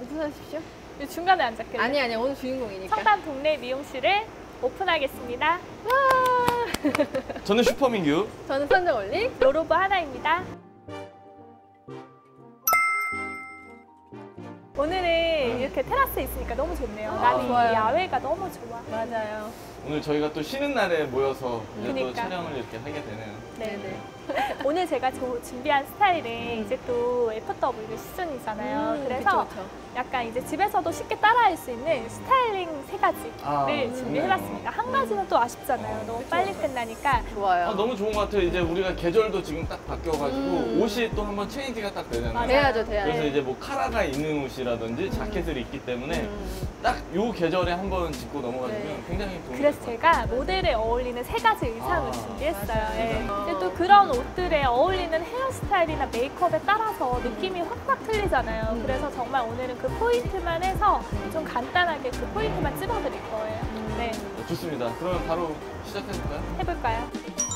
웃으십시오. 중간에 앉았길래. 아니 오늘 주인공이니까. 청담 동네 미용실을 오픈하겠습니다. 저는 슈퍼민규. 저는 선정올리. 로로브 하나입니다. 오늘은 이렇게 테라스에 있으니까 너무 좋네요. 나는 이 좋아요. 야외가 너무 좋아. 맞아요. 오늘 저희가 또 쉬는 날에 모여서 이제 또 그러니까. 촬영을 이렇게 하게 되네요. 네네. 오늘 제가 준비한 스타일은 이제 또 FW 시즌이잖아요. 그래서 그쵸. 약간 이제 집에서도 쉽게 따라할 수 있는 스타일링 3가지를 준비해봤습니다. 한 가지는 또 아쉽잖아요. 너무 빨리 끝나니까. 좋아요. 너무 좋은 것 같아요. 이제 우리가 계절도 지금 딱 바뀌어가지고 옷이 또 한번 체인지가 딱 되잖아요. 맞아요. 돼야죠. 그래서 이제 뭐 카라가 있는 옷이라든지 자켓을 입기 때문에 딱 요 계절에 한번 짚고 넘어가시면 네. 굉장히 도움이 그래서 될 것 제가 모델에 어울리는 3가지 의상을 준비했어요. 맞아요. 예. 맞아요. 근데 또 그런 옷들에 어울리는 헤어스타일이나 메이크업에 따라서 느낌이 확확 틀리잖아요. 그래서 정말 오늘은 그 포인트만 해서 좀 간단하게 그 포인트만 찝어드릴 거예요. 네, 같아요. 좋습니다. 그러면 바로 시작해볼까요? 해볼까요?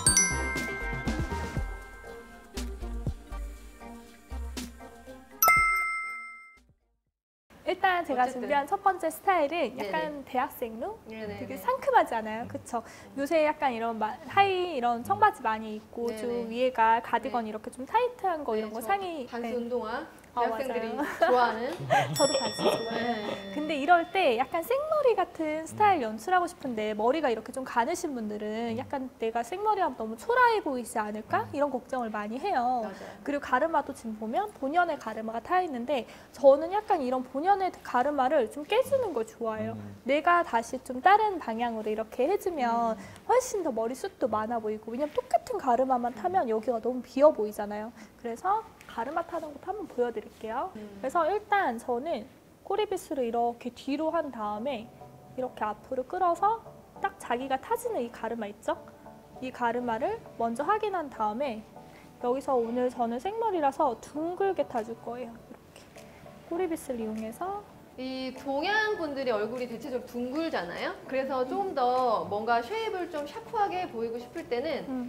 일단 제가 어쨌든. 준비한 첫 번째 스타일은 약간 네네. 대학생 룩? 네네. 되게 상큼하지 않아요? 그쵸? 요새 약간 이런 하이 이런 청바지 많이 입고 네네. 좀 위에가 가디건 네. 이렇게 좀 타이트한 거 이런 거 상의 반스 네. 운동화. 아, 대학생들이 맞아요. 좋아하는. 저도 반스 좋아해요. 네. 근데 이럴 때 약간 생머리 같은 스타일 연출하고 싶은데 머리가 이렇게 좀 가느신 분들은 약간 내가 생머리하면 너무 초라해 보이지 않을까? 이런 걱정을 많이 해요. 맞아요. 그리고 가르마도 지금 보면 본연의 가르마가 타 있는데 저는 약간 이런 본연의 가르마를 좀 깨주는 걸 좋아해요. 내가 다시 좀 다른 방향으로 이렇게 해주면 훨씬 더 머리숱도 많아 보이고 왜냐면 똑같은 가르마만 타면 여기가 너무 비어 보이잖아요. 그래서 가르마 타는 것도 한번 보여드릴게요. 그래서 일단 저는 꼬리빗으로 이렇게 뒤로 한 다음에 이렇게 앞으로 끌어서 딱 자기가 타지는 이 가르마 있죠? 이 가르마를 먼저 확인한 다음에 여기서 오늘 저는 생머리라서 둥글게 타줄 거예요. 이렇게 꼬리빗을 이용해서 이 동양 분들의 얼굴이 대체적으로 둥글잖아요. 그래서 조금 더 뭔가 쉐입을 좀 샤프하게 보이고 싶을 때는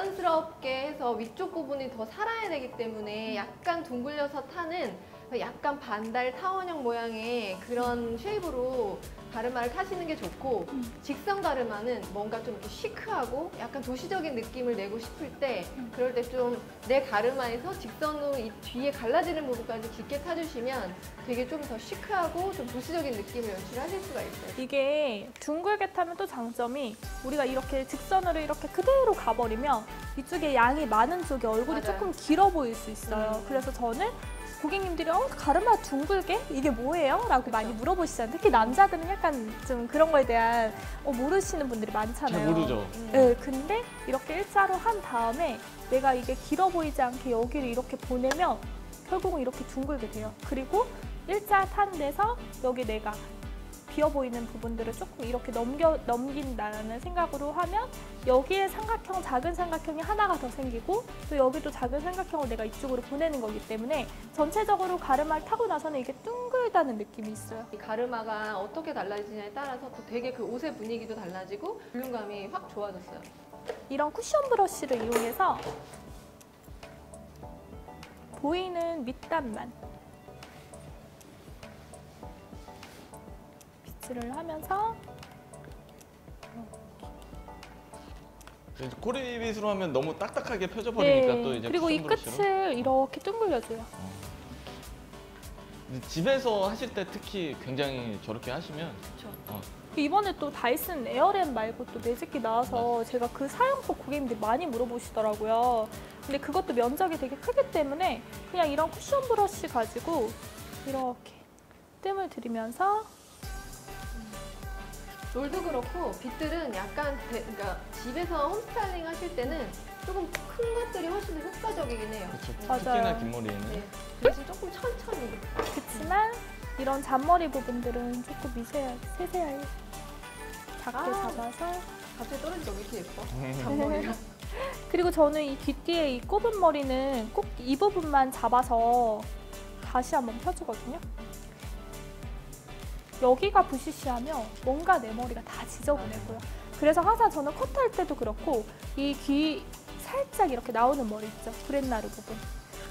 자연스럽게 해서 위쪽 부분이 더 살아야 되기 때문에 약간 둥글려서 타는 약간 반달 타원형 모양의 그런 쉐입으로 가르마를 타시는 게 좋고 직선 가르마는 뭔가 좀 이렇게 시크하고 약간 도시적인 느낌을 내고 싶을 때 그럴 때 좀 내 가르마에서 직선으로 이 뒤에 갈라지는 부분까지 깊게 타주시면 되게 좀 더 시크하고 좀 도시적인 느낌을 연출하실 수가 있어요. 이게 둥글게 타면 또 장점이 우리가 이렇게 직선으로 이렇게 그대로 가버리면 이쪽에 양이 많은 쪽에 얼굴이 맞아요. 조금 길어 보일 수 있어요. 그래서 저는 고객님들이 가르마 둥글게? 이게 뭐예요? 라고 많이 물어보시잖아요. 특히 남자들은 약간 좀 그런 거에 대한 모르시는 분들이 많잖아요. 잘 모르죠. 네, 근데 이렇게 일자로 한 다음에 내가 이게 길어 보이지 않게 여기를 이렇게 보내면 결국은 이렇게 둥글게 돼요. 그리고 일자 탄 데서 여기 내가 비어 보이는 부분들을 조금 이렇게 넘긴다는 생각으로 하면 여기에 삼각형, 작은 삼각형이 하나가 더 생기고 또 여기도 작은 삼각형을 내가 이쪽으로 보내는 거기 때문에 전체적으로 가르마를 타고 나서는 이게 둥글다는 느낌이 있어요. 이 가르마가 어떻게 달라지냐에 따라서 또 되게 그 옷의 분위기도 달라지고 볼륨감이 확 좋아졌어요. 이런 쿠션 브러쉬를 이용해서 보이는 밑단만 빗질을 하면서 꼬리빗으로 하면 너무 딱딱하게 펴져버리니까 또 이제 그리고 이 쿠션 브러쉬로. 끝을 이렇게 둥글려줘요. 근데 집에서 하실 때 특히 굉장히 저렇게 하시면 이번에 또 다이슨 에어랩 말고 또 매직기 나와서 제가 그 사용법 고객님들이 많이 물어보시더라고요. 근데 그것도 면적이 되게 크기 때문에 그냥 이런 쿠션 브러쉬 가지고 이렇게 뜸을 들이면서 롤도 그렇고 빗들은 약간 그러니까 집에서 홈스타일링 하실 때는 조금 큰 것들이 훨씬 더 효과적이긴 해요. 그렇죠. 맞아요. 특히나 긴 머리에는. 네. 그래서 조금 천천히. 그렇지만 이런 잔머리 부분들은 조금 세세하게 작게 잡아서 갑자기 떨어지니까 왜 이렇게 예뻐? 잔머리가. 그리고 저는 이 뒤뒤에 이 꼽은 머리는 꼭 이 부분만 잡아서 다시 한번 펴주거든요. 여기가 부시시하면 뭔가 내 머리가 다 지저분해고요. 그래서 항상 저는 컷할 때도 그렇고 이 귀 살짝 이렇게 나오는 머리 있죠. 브렛나루 부분.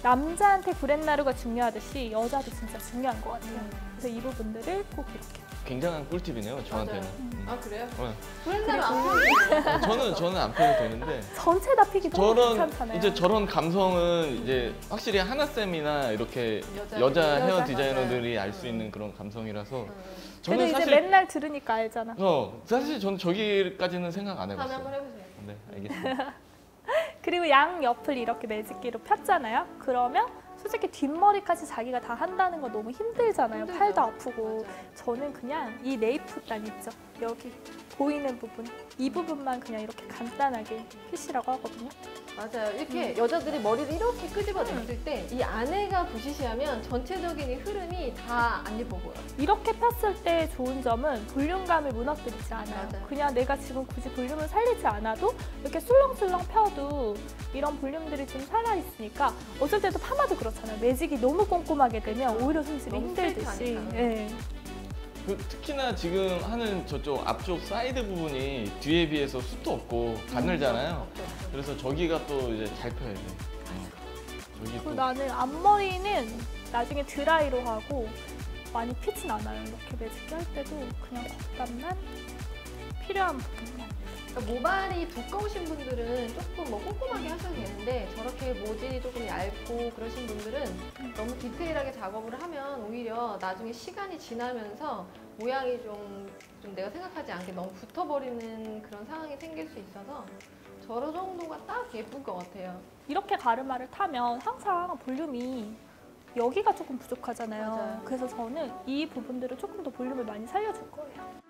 남자한테 구렛나루가 중요하듯이 여자도 진짜 중요한 것 같아요. 그래서 이 부분들을 꼭 이렇게. 굉장한 꿀팁이네요, 저한테는. 아 그래요? 네. 브랜드는 안 보여요. 저는 안 펴도 되는데 전체 다 픽이 너무 저런 괜찮잖아요. 이제 저런 감성은 이제 확실히 하나쌤이나 이렇게 여자 여자 헤어 여자. 디자이너들이 알 수 있는 그런 감성이라서 근데 저는 이제 사실 맨날 들으니까 알잖아. 사실 저는 저기까지는 생각 안 다음에 해봤어요. 한번 해보세요. 네, 알겠습니다. 그리고 양 옆을 이렇게 매직기로 폈잖아요. 그러면 솔직히 뒷머리까지 자기가 다 한다는 거 너무 힘들잖아요. 힘들죠. 팔도 아프고. 맞아요. 저는 그냥 이 네이프단 있죠. 여기 보이는 부분. 이 부분만 그냥 이렇게 간단하게 핏이라고 하거든요. 맞아요. 이렇게 여자들이 머리를 이렇게 끄집어냈을 때 이 안에가 부시시하면 전체적인 이 흐름이 다 안 예뻐 보여. 이렇게 폈을 때 좋은 점은 볼륨감을 무너뜨리지 않아요. 맞아요. 그냥 내가 지금 굳이 볼륨을 살리지 않아도 이렇게 술렁술렁 펴도 이런 볼륨들이 좀 살아있으니까 어쩔 때도 파마도 그렇잖아요. 매직이 너무 꼼꼼하게 되면 오히려 손질이 너무 힘들듯이. 스트레이트하니까. 예. 특히나 지금 하는 저쪽 앞쪽 사이드 부분이 뒤에 비해서 숱도 없고 가늘잖아요. 그래서 저기가 또 이제 잘 펴야 돼. 저기 그리고 또 나는 앞머리는 나중에 드라이로 하고 많이 피진 않아요. 이렇게 매직기 할 때도 그냥 겉감만 필요한 부분만. 그러니까 모발이 두꺼우신 분들은 조금 뭐 꼼꼼하게 하셔도 되는데 저렇게 모질이 조금 얇고 그러신 분들은 너무 디테일하게 작업을 하면 오히려 나중에 시간이 지나면서 모양이 좀 내가 생각하지 않게 너무 붙어버리는 그런 상황이 생길 수 있어서 저런 정도가 딱 예쁜 것 같아요. 이렇게 가르마를 타면 항상 볼륨이 여기가 조금 부족하잖아요. 맞아요. 그래서 저는 이 부분들을 조금 더 볼륨을 많이 살려줄 거예요.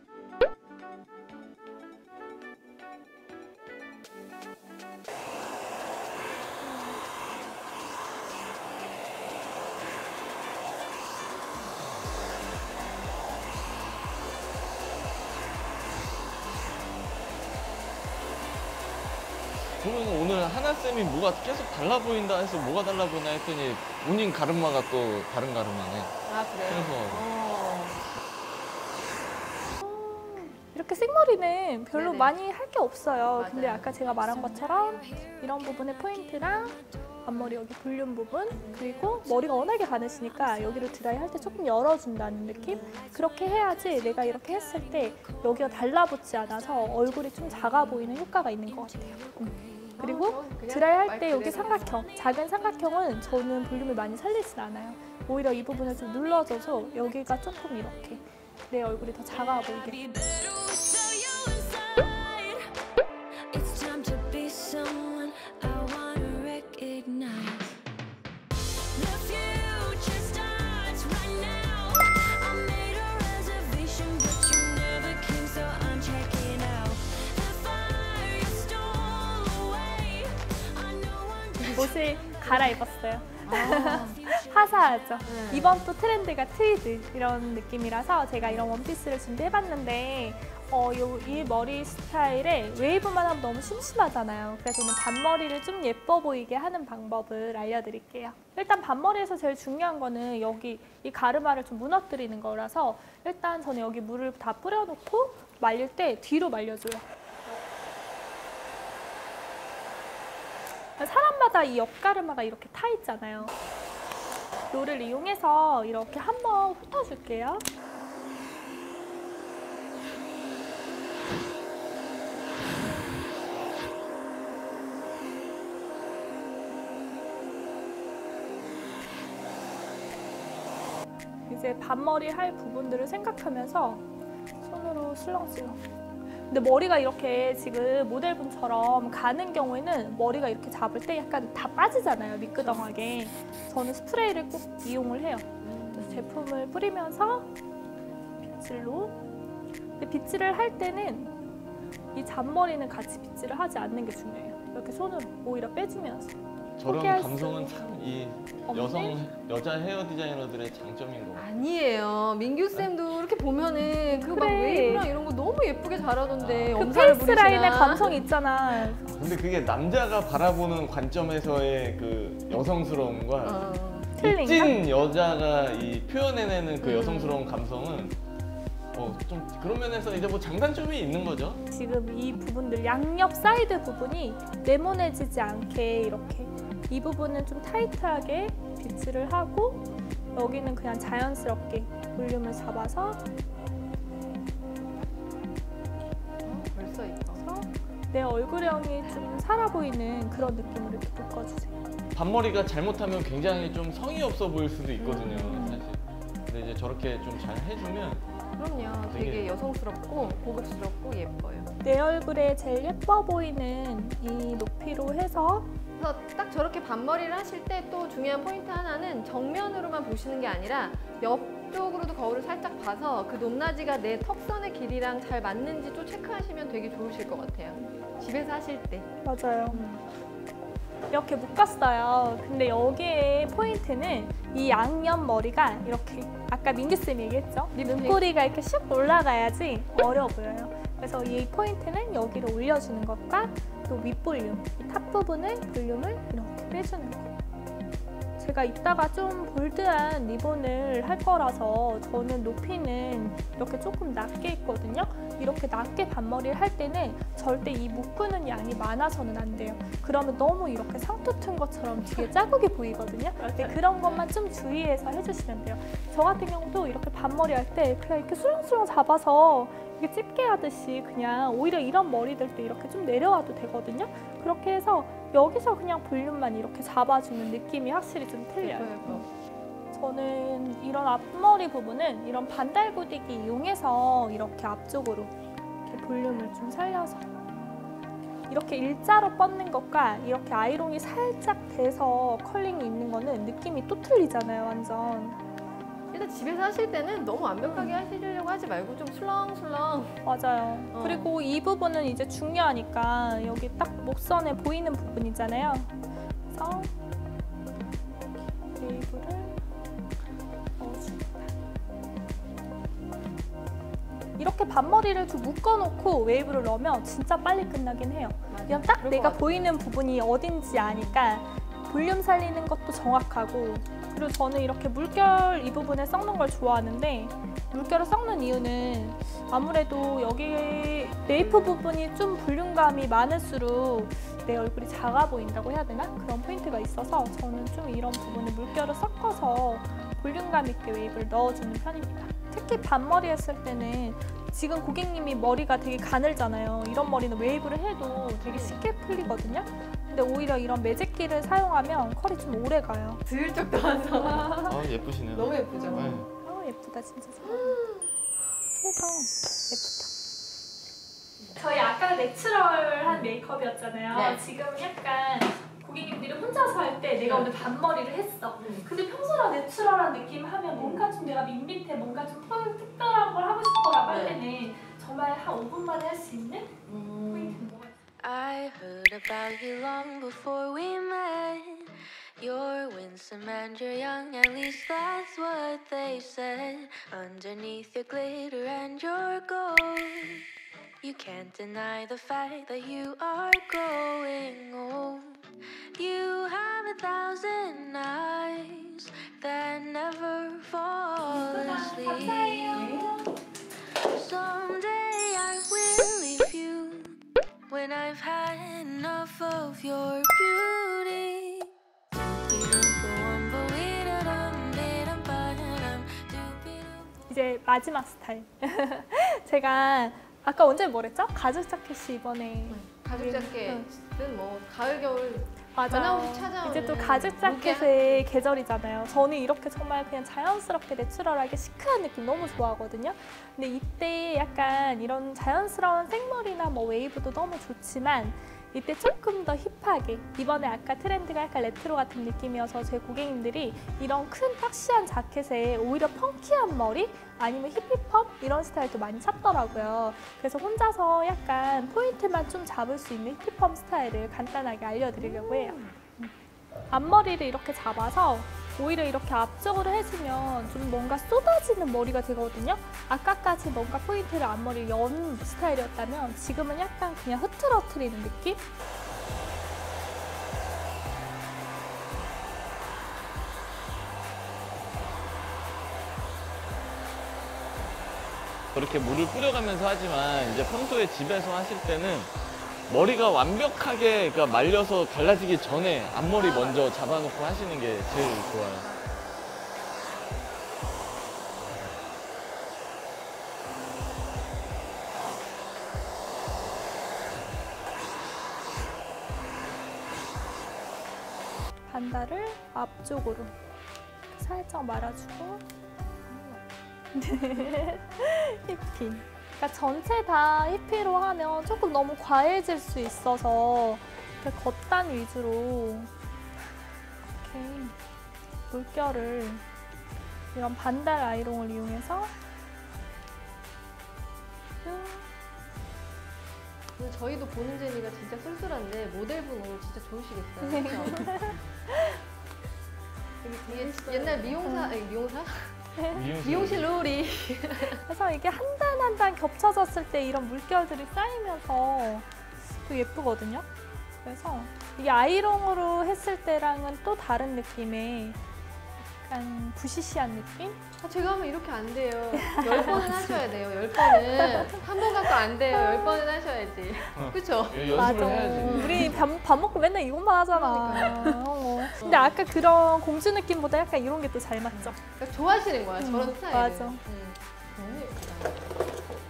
그러면 오늘 하나쌤이 뭐가 계속 달라 보인다 해서 뭐가 달라 보이나 했더니 본인 가르마가 또 다른 가르마네. 아 그래요? 그래서 이렇게 생머리는 별로 네네. 많이 할 게 없어요. 맞아요. 근데 아까 제가 말한 것처럼 이런 부분의 포인트랑 앞머리 여기 볼륨 부분 그리고 머리가 워낙에 가느시니까 여기를 드라이 할 때 조금 열어준다는 느낌? 그렇게 해야지 내가 이렇게 했을 때 여기가 달라붙지 않아서 얼굴이 좀 작아 보이는 효과가 있는 것 같아요. 그리고 저는 그냥 드라이 할 말 때 여기 그대로 삼각형, 작은 삼각형은 저는 볼륨을 많이 살리진 않아요. 오히려 이 부분을 좀 눌러줘서 여기가 조금 이렇게 내 얼굴이 더 작아 보이게. It's time to be someone I wanna recognize. The future starts right now. I made a reservation, but you never came, so I'm checking out. The fire you stole away. I know one 옷을 갈아입었어요. 아, 화사하죠. 네. 이번 또 트렌드가 트위드 이런 느낌이라서 제가 이런 원피스를 준비해봤는데 이 머리 스타일에 웨이브만 하면 너무 심심하잖아요. 그래서 저는 반머리를 좀 예뻐 보이게 하는 방법을 알려드릴게요. 일단 반머리에서 제일 중요한 거는 여기 이 가르마를 좀 무너뜨리는 거라서 일단 저는 여기 물을 다 뿌려놓고 말릴 때 뒤로 말려줘요. 사람마다 이 옆가르마가 이렇게 타 있잖아요. 롤을 이용해서 이렇게 한번 훑어줄게요. 이제 반머리 할 부분들을 생각하면서 손으로 슬렁슬렁. 근데 머리가 이렇게 지금 모델분처럼 가는 경우에는 머리가 이렇게 잡을 때 약간 다 빠지잖아요, 미끄덩하게. 저는 스프레이를 꼭 이용을 해요. 그래서 제품을 뿌리면서 빗질로. 근데 빗질을 할 때는 이 잔머리는 같이 빗질을 하지 않는 게 중요해요. 이렇게 손으로 오히려 빼주면서. 저런 포기할 수 감성은 참 이 여자 헤어 디자이너들의 장점인 것 같아요. 아니에요. 민규 쌤도 이렇게 보면은 그 막 그래. 웨이브랑 이런 거 너무 예쁘게 잘하던데 그 엄살을 페이스 라인의 부리시나. 감성이 있잖아. 근데 그게 남자가 바라보는 관점에서의 그 여성스러움과 틀린가? 찐 여자가 이 표현해내는 그 여성스러운 감성은 좀 그런 면에서 이제 뭐 장단점이 있는 거죠. 지금 이 부분들 양옆 사이드 부분이 네모내지지 않게 이렇게 이 부분은 좀 타이트하게 빗질을 하고 여기는 그냥 자연스럽게 볼륨을 잡아서 벌써 이뻐. 내 얼굴형이 좀 살아 보이는 그런 느낌으로 이렇게 묶어주세요. 반머리가 잘못하면 굉장히 좀 성의 없어 보일 수도 있거든요, 사실. 근데 이제 저렇게 좀 잘 해주면 그럼요. 되게 여성스럽고 고급스럽고 예뻐요. 내 얼굴에 제일 예뻐 보이는 이 높이로 해서 그래서 딱 저렇게 반머리를 하실 때 또 중요한 포인트 하나는 정면으로만 보시는 게 아니라 옆쪽으로도 거울을 살짝 봐서 그 높낮이가 내 턱선의 길이랑 잘 맞는지 또 체크하시면 되게 좋으실 것 같아요. 집에서 하실 때. 맞아요. 이렇게 묶었어요. 근데 여기에 포인트는 이 양옆 머리가 이렇게 아까 민기쌤이 얘기했죠? 눈꼬리가 이렇게 슉 올라가야지 어려 보여요. 그래서 이 포인트는 여기를 올려주는 것과 또 윗볼륨, 이 탑 부분을 볼륨을 이렇게 빼주는 거. 제가 이따가 좀 볼드한 리본을 할 거라서 저는 높이는 이렇게 조금 낮게 있거든요. 이렇게 낮게 반머리를 할 때는 절대 이 묶는 양이 많아서는 안 돼요. 그러면 너무 이렇게 상투 튼 것처럼 뒤에 자국이 보이거든요. 근데 그런 것만 좀 주의해서 해주시면 돼요. 저 같은 경우도 이렇게 반머리 할 때 그냥 이렇게 수렁수렁 잡아서 이렇게 집게 하듯이 그냥 오히려 이런 머리들도 이렇게 좀 내려와도 되거든요. 그렇게 해서 여기서 그냥 볼륨만 이렇게 잡아주는 느낌이 확실히 좀 틀려요. 저는 이런 앞머리 부분은 이런 반달고데기 이용해서 이렇게 앞쪽으로 이렇게 볼륨을 좀 살려서 이렇게 일자로 뻗는 것과 이렇게 아이롱이 살짝 돼서 컬링이 있는 거는 느낌이 또 틀리잖아요, 완전. 일단 집에서 하실 때는 너무 완벽하게 하시려고 하지 말고 좀 술렁술렁. 맞아요. 그리고 이 부분은 이제 중요하니까 여기 딱 목선에 보이는 부분이잖아요. 그래서 웨이브를 넣어줍니다. 이렇게 반머리를 좀 묶어놓고 웨이브를 넣으면 진짜 빨리 끝나긴 해요. 그냥 딱 내가 보이는 부분이 어딘지 아니까 볼륨 살리는 것도 정확하고, 그리고 저는 이렇게 물결 이 부분에 섞는 걸 좋아하는데, 물결을 섞는 이유는 아무래도 여기 메이프 부분이 좀 볼륨감이 많을수록 내 얼굴이 작아 보인다고 해야 되나? 그런 포인트가 있어서 저는 좀 이런 부분에 물결을 섞어서 볼륨감 있게 웨이브를 넣어주는 편입니다. 특히 반머리 했을 때는 지금 고객님이 머리가 되게 가늘잖아요. 이런 머리는 웨이브를 해도 되게 쉽게 풀리거든요. 근데 오히려 이런 매직기를 사용하면 컬이 좀 오래 가요. 들쩍 나와서. 예쁘시네요. 너무 예쁘죠? 네. 예쁘다 진짜. 그래서 예쁘다. 저희 아까 내추럴한 메이크업이었잖아요. 네. 지금 약간 고객님들이 혼자서 할 때 내가 오늘 반머리를 했어. 근데 평소랑 내추럴한 느낌 하면 뭔가 좀 내가 밋밋해, 뭔가 좀 특별한 걸 하고 싶어라고 할 때는 정말 한 5분 만에 할 수 있는 포인트는 뭐가 있어요? I heard about you long before we met. You're winsome and you're young, at least that's what they said. Underneath your glitter and your gold, you can't deny the fact that you are growing old. You have 1,000 eyes that never fall asleep. Someday I will leave you when I've had enough of your beauty. 이제 마지막 스타일. 제가 아까 언제 뭐랬죠? 가죽 자켓이 이번에 가죽 자켓은 뭐 가을 겨울 맞아요. 변함없이 찾아오는 이제 또 가죽 자켓의 계절이잖아요. 저는 이렇게 정말 그냥 자연스럽게 내추럴하게 시크한 느낌 너무 좋아하거든요. 근데 이때 약간 이런 자연스러운 생머리나 뭐 웨이브도 너무 좋지만 이때 조금 더 힙하게, 이번에 아까 트렌드가 약간 레트로 같은 느낌이어서 제 고객님들이 이런 큰 박시한 자켓에 오히려 펑키한 머리 아니면 히피펌 이런 스타일도 많이 찾더라고요. 그래서 혼자서 약간 포인트만 좀 잡을 수 있는 히피펌 스타일을 간단하게 알려드리려고 해요. 앞머리를 이렇게 잡아서 오히려 이렇게 앞쪽으로 해주면 좀 뭔가 쏟아지는 머리가 되거든요. 아까까지 뭔가 포인트를 앞머리를 연 스타일이었다면 지금은 약간 그냥 흐트러트리는 느낌? 그렇게 물을 뿌려가면서 하지만 이제 평소에 집에서 하실 때는 머리가 완벽하게 그러니까 말려서 갈라지기 전에 앞머리 먼저 잡아놓고 하시는 게 제일 좋아요. 반달을 앞쪽으로 살짝 말아주고 히피. 그러니까 전체 다 히피로 하면 조금 너무 과해질 수 있어서 이렇게 겉단 위주로 이렇게 물결을 이런 반달 아이롱을 이용해서 오늘 저희도 보는 재미가 진짜 쏠쏠한데 모델분 오늘 진짜 좋으시겠어요. 그렇죠? 여기 뒤에 옛날 미용사, 아니 미용사? 미용실 롤이. 그래서 이게 한 단 한 단 겹쳐졌을 때 이런 물결들이 쌓이면서 또 예쁘거든요. 그래서 이게 아이롱으로 했을 때랑은 또 다른 느낌의 약간 부시시한 느낌? 제가 하면 이렇게 안 돼요. 10번은 하셔야 돼요. 10번은. 한 번 갖고 안 돼요. 10번은 하셔야지. 그쵸? 연습을 해야지. 우리 밥 먹고 맨날 이것만 하잖아. 근데 아까 그런 공주 느낌보다 약간 이런 게 또 잘 맞죠? 그러니까 좋아하시는 거야, 저런 스타일을. 맞아. 너무 예쁘다.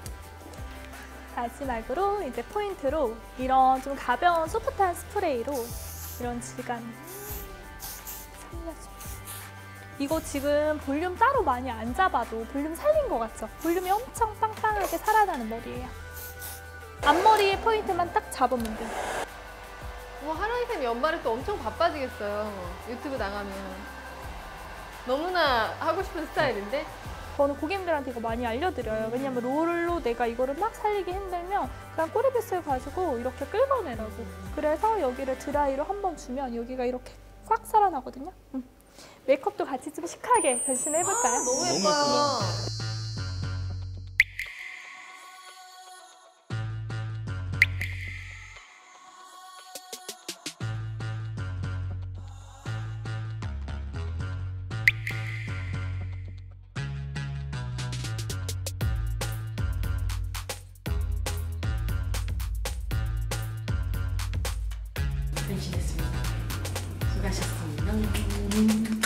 마지막으로 이제 포인트로 이런 좀 가벼운 소프트한 스프레이로 이런 질감 살려줍니다. 이거 지금 볼륨 따로 많이 안 잡아도 볼륨 살린 것 같죠? 볼륨이 엄청 빵빵하게 살아나는 머리예요. 앞머리에 포인트만 딱 잡으면 돼요. 하랑이 쌤 연말에 또 엄청 바빠지겠어요. 유튜브 나가면. 너무나 하고 싶은 스타일인데? 저는 고객님들한테 이거 많이 알려드려요. 왜냐면 롤로 내가 이거를 막 살리기 힘들면 그냥 꼬리빗을 가지고 이렇게 긁어내라고. 그래서 여기를 드라이로 한번 주면 여기가 이렇게 꽉 살아나거든요. 메이크업도 같이 좀 시크하게 변신해볼까요? 너무 너무 예뻐요. 변신했습니다. 수고하셨습니다.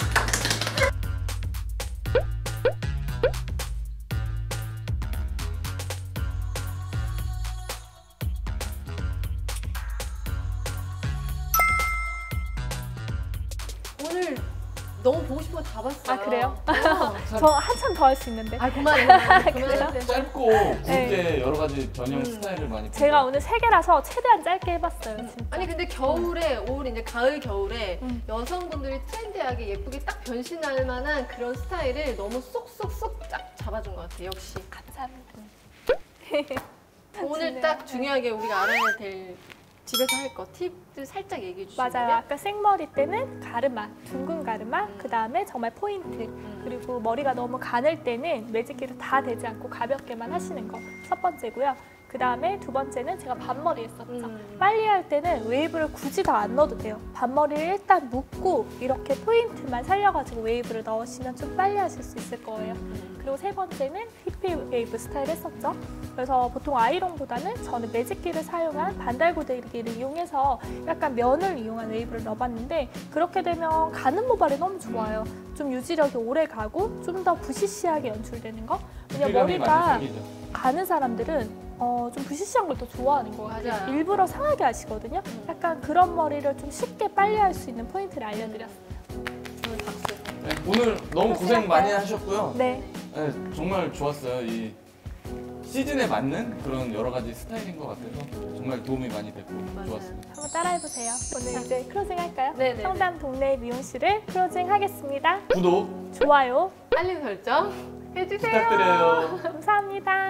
오늘 너무 보고 싶은 거 다 봤어요. 아, 그래요? 어. 저 한참 더 할 수 있는데. 아, 그만하세요. 짧고 굵게 네. 여러 가지 변형 스타일을 많이 제가 오늘 3개라서 최대한 짧게 해봤어요. 진짜. 아니 근데 겨울에 올 이제 가을 겨울에 음. 여성분들이 트렌디하게 예쁘게 딱 변신할 만한 그런 스타일을 너무 쏙쏙쏙 딱 잡아준 것 같아요. 역시 감사합니다. 오늘 딱 중요하게 우리가 알아야 될 집에서 할 거 팁들 살짝 얘기해 주시면. 맞아요. 아까 생머리 때는 가르마, 둥근 가르마, 그 다음에 정말 포인트. 그리고 머리가 너무 가늘 때는 매직기를 다 대지 않고 가볍게만 하시는 거 첫 번째고요. 그 다음에 두 번째는 제가 반머리 했었죠. 빨리 할 때는 웨이브를 굳이 다 안 넣어도 돼요. 반머리를 일단 묶고 이렇게 포인트만 살려가지고 웨이브를 넣으시면 좀 빨리 하실 수 있을 거예요. 그리고 세 번째는 히피 웨이브 스타일 했었죠. 그래서 보통 아이롱보다는 저는 매직기를 사용한 반달고데기를 이용해서 약간 면을 이용한 웨이브를 넣어봤는데 그렇게 되면 가는 모발이 너무 좋아요. 좀 유지력이 오래 가고 좀 더 부시시하게 연출되는 거. 왜냐면 머리가 가는 사람들은 좀 부시시한 걸 더 좋아하는 것 같아요. 맞아요. 일부러 상하게 하시거든요. 약간 그런 머리를 좀 쉽게 빨리 할 수 있는 포인트를 알려드렸어요. 오늘 박수. 네, 오늘 너무 고생 많이 하셨고요. 네. 네, 정말 좋았어요. 이 시즌에 맞는 그런 여러 가지 스타일인 것 같아서 정말 도움이 많이 됐고 좋았습니다. 한번 따라해보세요. 오늘 이제 클로징 할까요? 네네네. 청담 동네 미용실을 클로징 하겠습니다. 구독 좋아요 알림 설정 해주세요. 부탁드려요. 감사합니다.